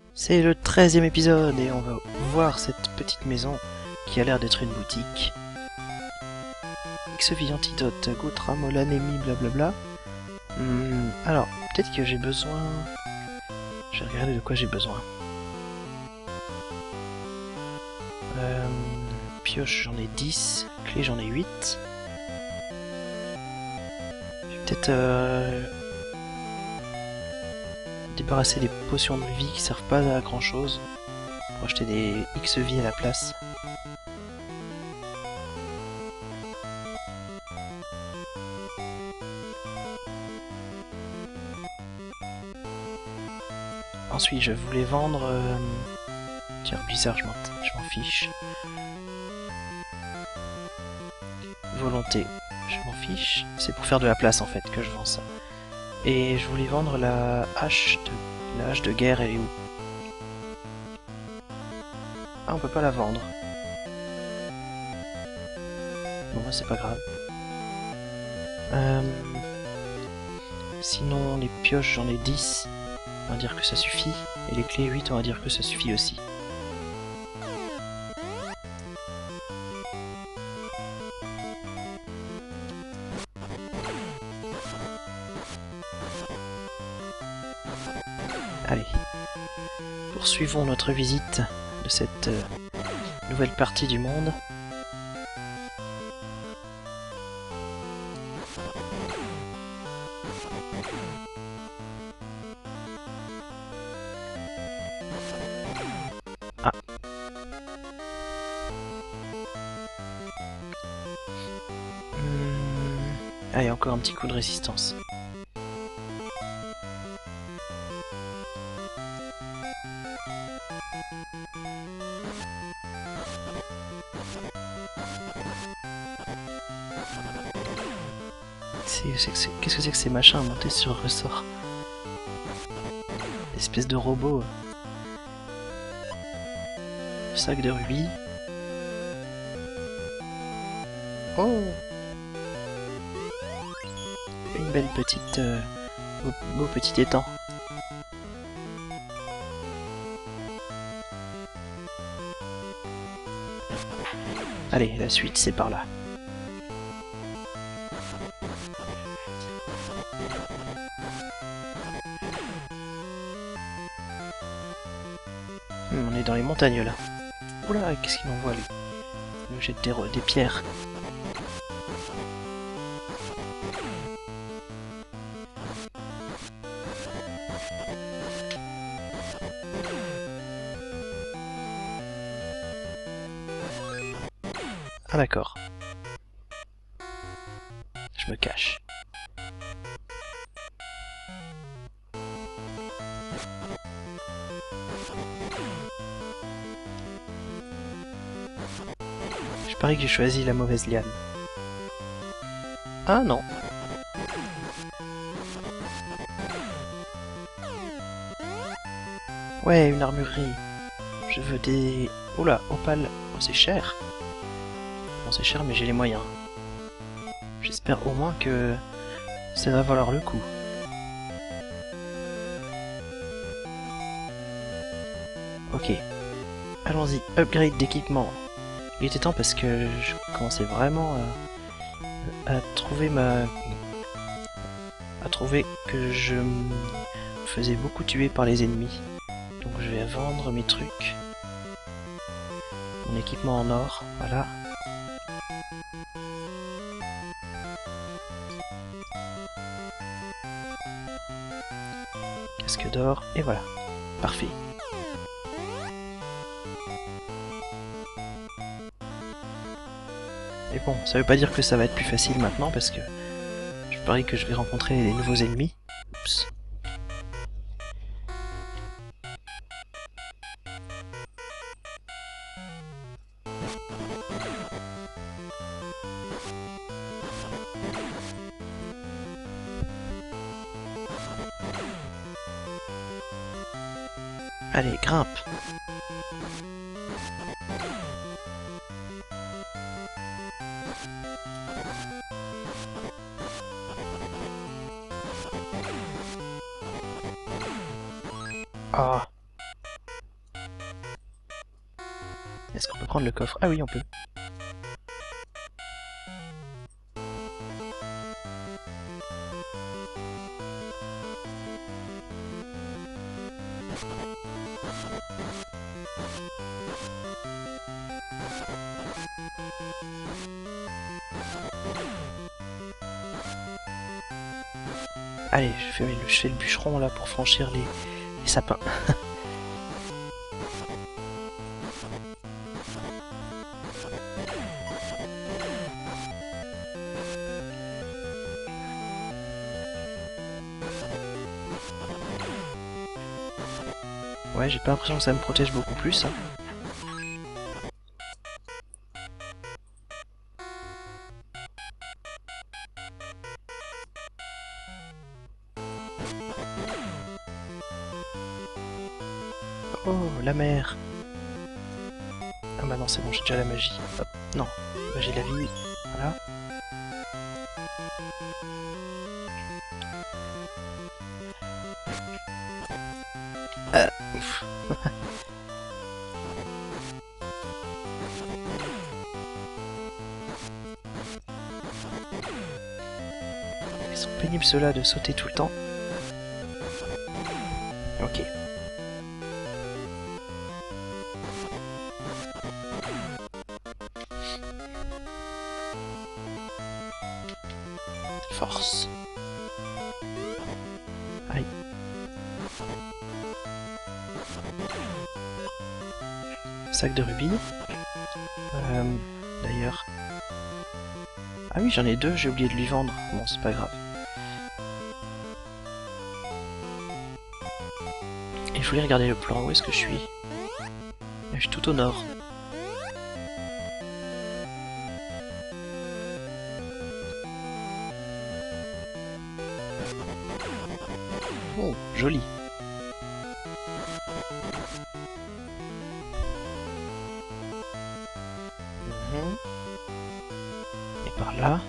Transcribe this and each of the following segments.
C'est le 13e épisode et on va voir cette petite maison qui a l'air d'être une boutique. X-Vie antidote, Goutram, l'anémie, blablabla. Alors, peut-être que j'ai besoin... Je vais regarder de quoi j'ai besoin. Pioche, j'en ai 10. Clé, j'en ai 8. Je vais peut-être débarrasser des potions de vie qui servent pas à grand chose pour acheter des X-Vie à la place. Ensuite, je voulais vendre... Tiens, bizarre, je m'en fiche. Volonté, je m'en fiche. C'est pour faire de la place en fait que je vends ça. Et je voulais vendre la hache de guerre, elle est où? Ah, on peut pas la vendre. Bon, c'est pas grave. Sinon, les pioches, j'en ai 10. On va dire que ça suffit. Et les clés 8, on va dire que ça suffit aussi. Allez. Poursuivons notre visite de cette nouvelle partie du monde. Ah. Allez, encore un petit coup de résistance. Qu'est-ce que c'est que ces machins montés sur ressort? Espèce de robot. Sac de rubis. Oh! Une belle petite... beau petit étang. Allez, la suite, c'est par là. On est dans les montagnes là. Oula, qu'est-ce qu'il m'envoie lui? Il nous jette des pierres. Ah d'accord. Je me cache. Je parie que j'ai choisi la mauvaise liane. Ah non. Ouais, une armurerie. Je veux des... Oula, opale. Oh, c'est cher. Bon, c'est cher, mais j'ai les moyens. J'espère au moins que ça va valoir le coup. Ok. Allons-y, upgrade d'équipement. Il était temps parce que je commençais vraiment à trouver à trouver que je me faisais beaucoup tuer par les ennemis. Donc je vais vendre mes trucs. Mon équipement en or, voilà. Casque d'or, et voilà. Parfait. Et bon, ça veut pas dire que ça va être plus facile maintenant parce que je parie que je vais rencontrer des nouveaux ennemis. Oups. Allez, grimpe. Ah. Est-ce qu'on peut prendre le coffre? Ah oui, on peut. Allez, je fais le bûcheron là pour franchir les sapins. Ouais, j'ai pas l'impression que ça me protège beaucoup plus. Hein. Oh, la mer. Ah bah non, c'est bon, j'ai déjà la magie. Hop, non, magie de la vie. Voilà. Ouf. Ils sont pénibles ceux-là de sauter tout le temps. Ok. Force. Aïe. Sac de rubis. D'ailleurs. Ah oui, j'en ai deux, j'ai oublié de lui vendre. Bon, c'est pas grave. Et je voulais regarder le plan, où est-ce que je suis? Je suis tout au nord. Oh, joli. Et par là.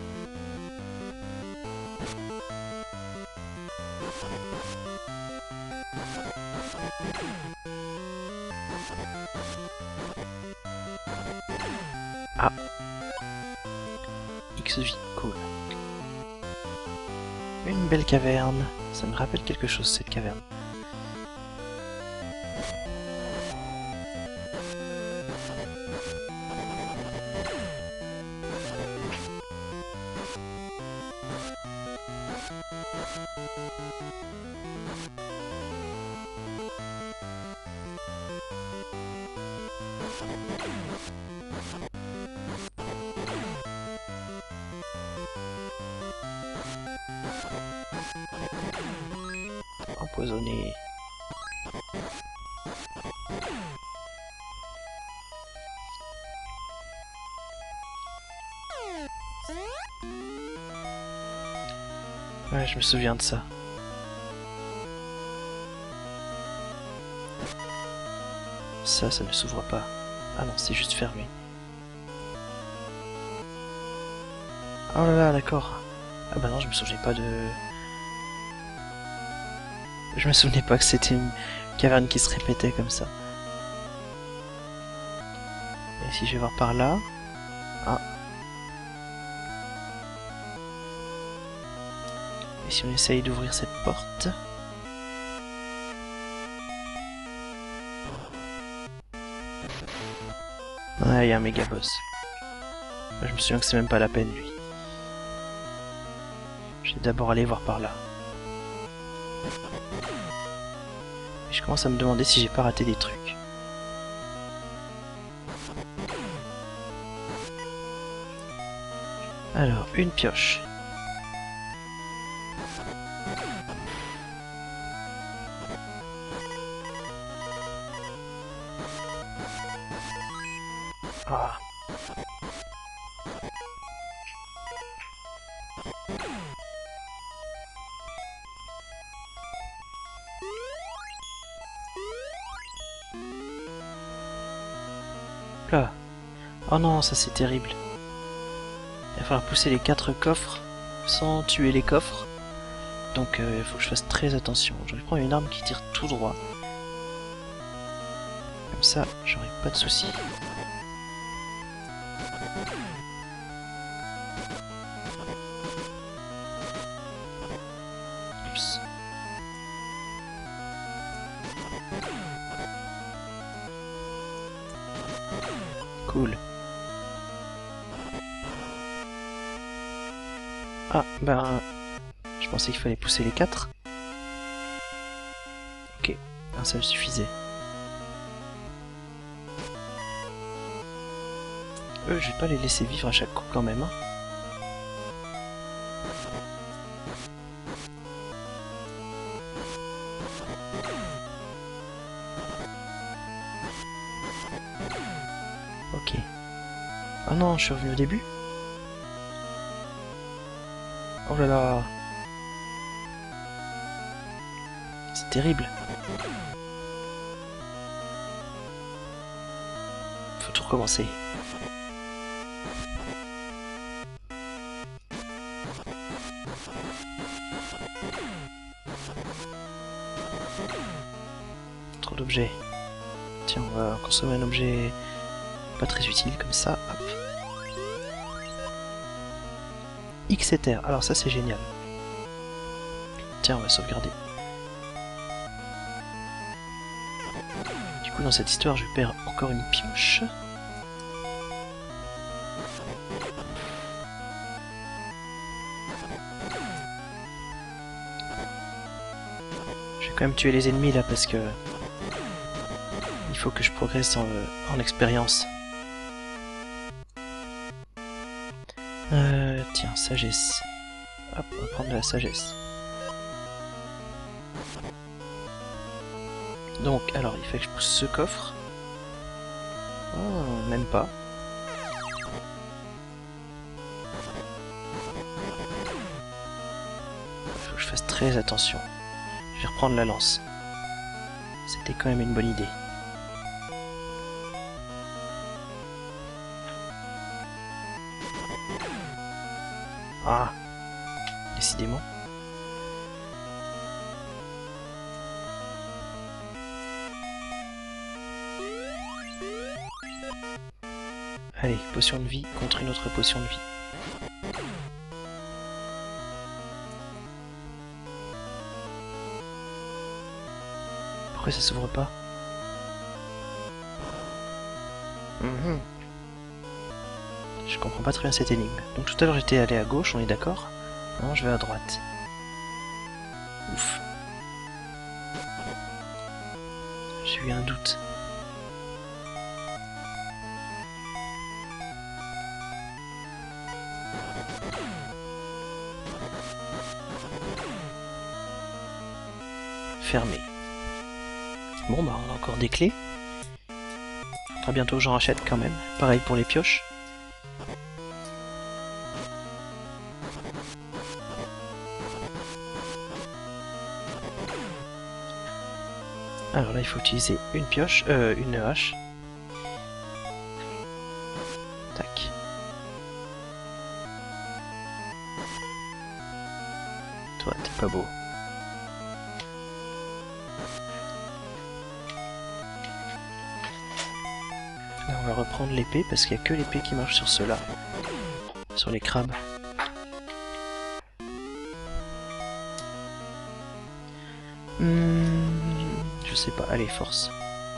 Ah. X-Vie, cool. Une belle caverne. Ça me rappelle quelque chose, cette caverne. Empoisonné. Ouais, je me souviens de ça. Ça ne s'ouvre pas. Ah non, c'est juste fermé. Oh là là, d'accord. Ah bah non, je me souvenais pas de... Je me souvenais pas que c'était une caverne qui se répétait comme ça. Et si je vais voir par là... Ah. Et si on essaye d'ouvrir cette porte... Ah, il y a un méga boss. Je me souviens que c'est même pas la peine, lui. Je vais d'abord aller voir par là. Et je commence à me demander si j'ai pas raté des trucs. Alors, une pioche. Ah. Là. Oh non, ça c'est terrible. Il va falloir pousser les 4 coffres sans tuer les coffres. Donc il faut que je fasse très attention. Je vais prendre une arme qui tire tout droit. Comme ça, j'aurai pas de soucis. Oups. Cool. Ah, ben... Je pensais qu'il fallait pousser les 4. Ok, un seul suffisait. Eux, je vais pas les laisser vivre à chaque coup quand même. Hein. Ok. Ah non, je suis revenu au début. Oh là là. C'est terrible. Faut tout recommencer. Trop d'objets. Tiens, on va consommer un objet pas très utile comme ça. Hop. X et terre. Alors ça c'est génial. Tiens, on va sauvegarder. Du coup dans cette histoire je perds encore une pioche. Je vais quand même tuer les ennemis là parce que il faut que je progresse en expérience. Tiens, sagesse. Hop, on va prendre de la sagesse. Donc, alors, il fait que je pousse ce coffre. Oh, même pas. Il faut que je fasse très attention. Je vais reprendre la lance. C'était quand même une bonne idée. Ah, décidément. Allez, potion de vie contre une autre potion de vie. Pourquoi ça s'ouvre pas? Je comprends pas très bien cette énigme. Donc tout à l'heure j'étais allé à gauche, on est d'accord? Non, je vais à droite. Ouf. J'ai eu un doute. Fermé. Bon bah on a encore des clés. Très bientôt j'en rachète quand même. Pareil pour les pioches. Alors là il faut utiliser une pioche, une hache. Tac. Toi t'es pas beau. Là on va reprendre l'épée parce qu'il n'y a que l'épée qui marche sur ceux-là. Sur les crabes. Je sais pas, allez force.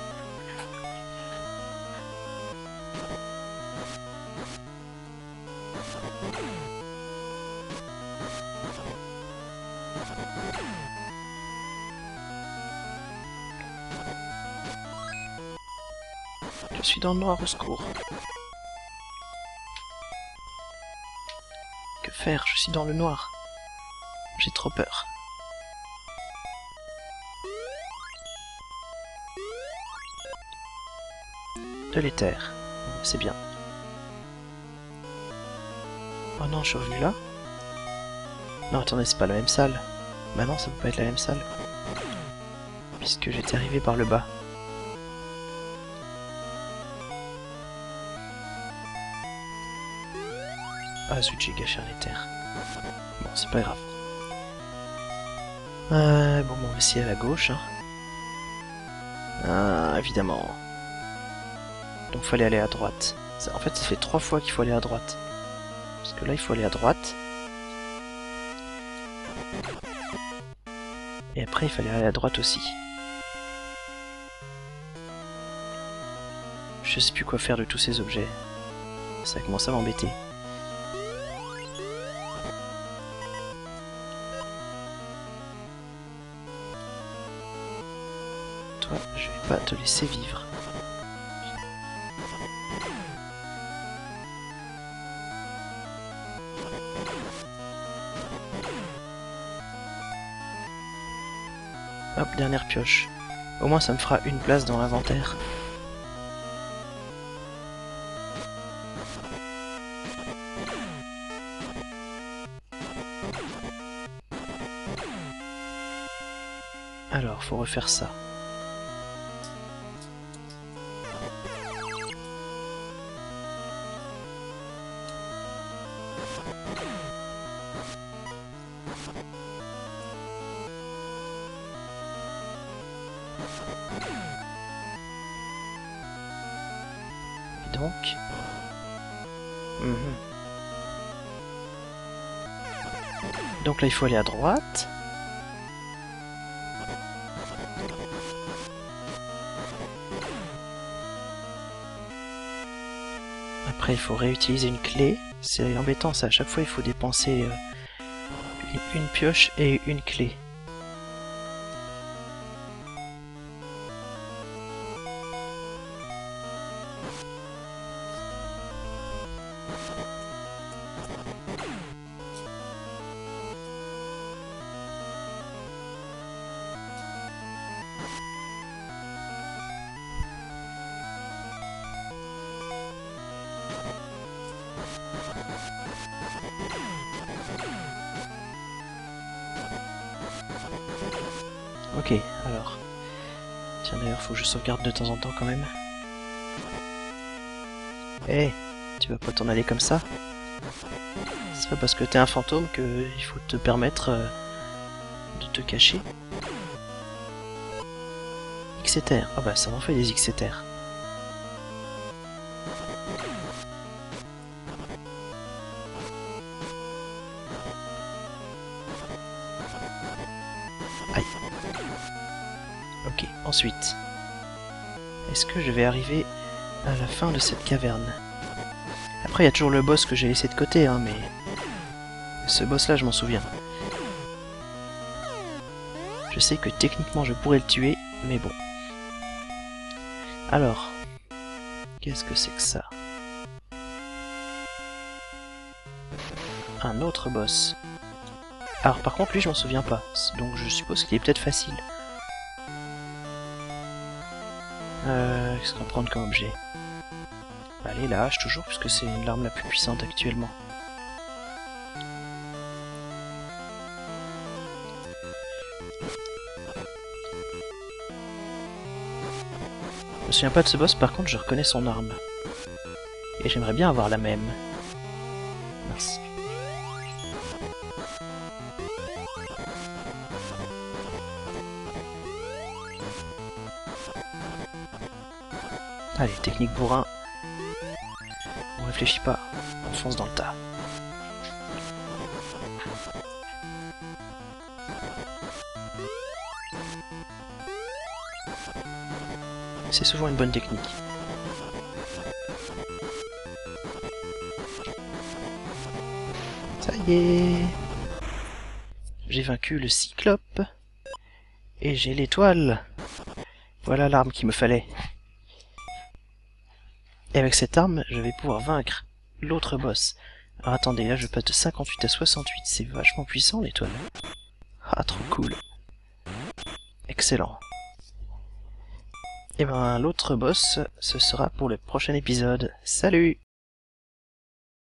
Je suis dans le noir, au secours. Que faire? Je suis dans le noir. J'ai trop peur. De l'éther. C'est bien. Oh non, je suis revenu là? Non, attendez, c'est pas la même salle. Bah non, ça peut pas être la même salle. Puisque j'étais arrivé par le bas. Ah zut, j'ai gâché un éther. Bon, c'est pas grave. Bon, on va essayer à la gauche. Hein. Ah, évidemment. Donc faut aller à droite. En fait, ça fait 3 fois qu'il faut aller à droite. Parce que là, il faut aller à droite. Et après, il fallait aller à droite aussi. Je sais plus quoi faire de tous ces objets. Ça commence à m'embêter. Toi, je vais pas te laisser vivre. Hop, dernière pioche. Au moins ça me fera une place dans l'inventaire. Alors, faut refaire ça. Et donc... Donc là, il faut aller à droite. Après, il faut réutiliser une clé. C'est embêtant, ça. À chaque fois, il faut dépenser une pioche et une clé. Ok, alors... Tiens, d'ailleurs, faut que je sauvegarde de temps en temps quand même. Eh, tu vas pas t'en aller comme ça? C'est pas parce que t'es un fantôme que il faut te permettre de te cacher. Xeter. Ah bah ça m'en fait des Xeter. Aïe. Ok, ensuite. Est-ce que je vais arriver à la fin de cette caverne? Après, il y a toujours le boss que j'ai laissé de côté, hein, mais... Ce boss-là, je m'en souviens. Je sais que techniquement, je pourrais le tuer, mais bon. Alors... Qu'est-ce que c'est que ça? Un autre boss. Alors, par contre, lui, je m'en souviens pas. Donc, je suppose qu'il est peut-être facile. Qu'est-ce qu'on va prendre comme objet? Allez, la hache toujours, puisque c'est l'arme la plus puissante actuellement. Je me souviens pas de ce boss, par contre, je reconnais son arme. Et j'aimerais bien avoir la même. Mince. Allez, technique bourrin. On réfléchit pas, on fonce dans le tas. C'est souvent une bonne technique. Ça y est, j'ai vaincu le cyclope. Et j'ai l'étoile. Voilà l'arme qu'il me fallait. Et avec cette arme, je vais pouvoir vaincre l'autre boss. Alors attendez, là je passe de 58 à 68, c'est vachement puissant l'étoile. Ah, trop cool. Excellent. Et ben l'autre boss, ce sera pour le prochain épisode. Salut!